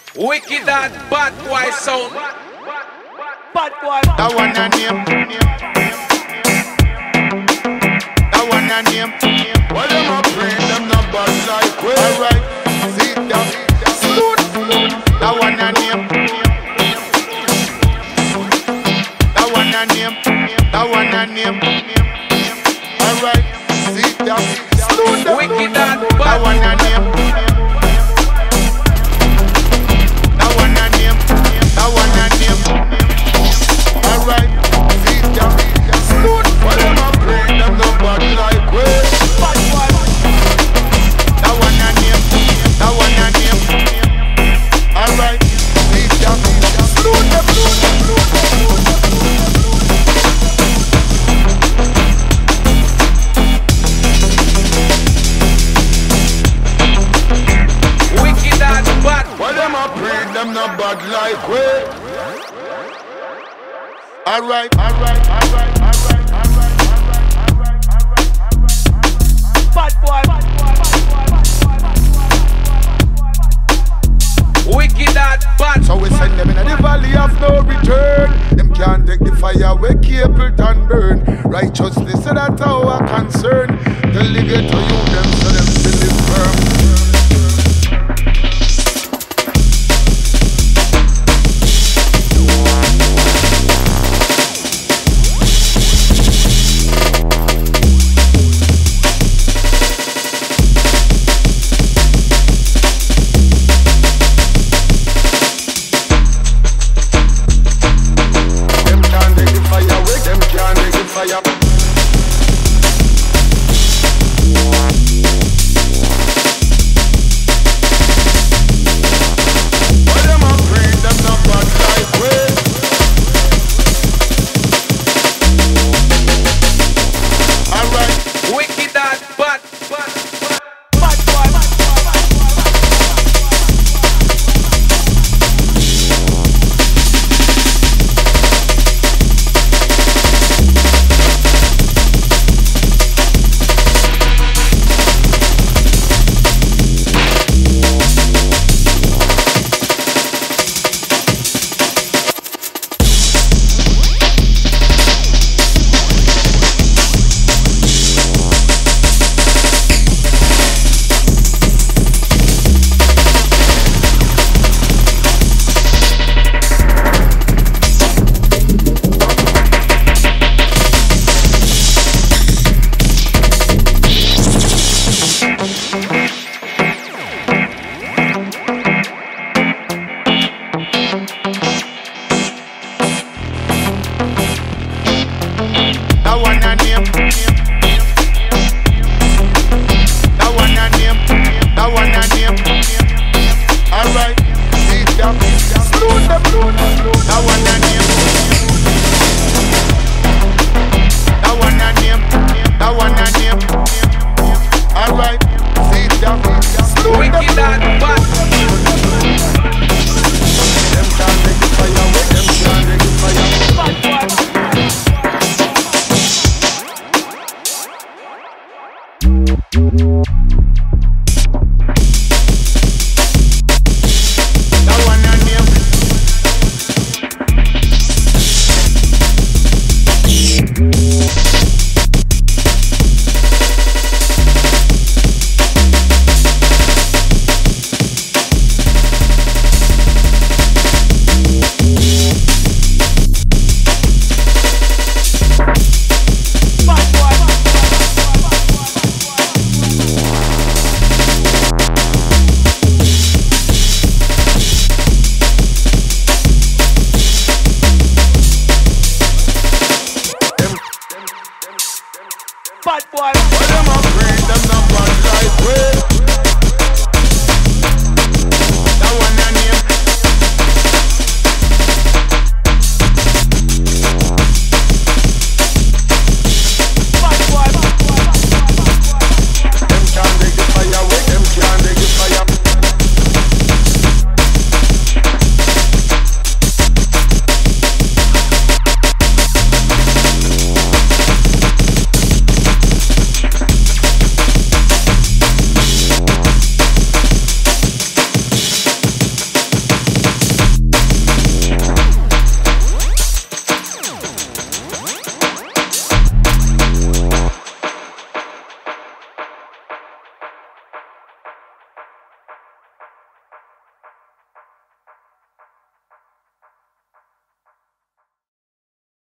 Wicked and bad boy sound. Bad boy. That one a name. That one a name. Well, them a pray, them not bad like we. Alright, see that. Salute. That one a name. That one a name. That one a name. Alright, see that. Salute. Wicked and That bad. one a name. That one a name. That one a name. Alright, see that. Salute. Well, them a pray, them not bad like we. Bad boy. That one a name. That one a name. Alright, see that. Salute. Wicked and bad. Well, them a pray, them not bad like we. Alright, alright, alright, alright, alright, alright, alright. Bad boy. Wicked and bad. So we send them in the valley of no return. Them can't take the fire where Capleton burn. Righteousness, so that's our concern. Delegate to you, them so them still live firm. Them can't take the fire away, them can't take the fire. Well, them a pray, them not bad like we. Alright, Wicked and bad. Bad boy. that one a name. That one a name. That one a name. Alright, see that. Slow them. That one a name. That one a name. That one a name. Alright, see that. Slow them. Wicked and bad.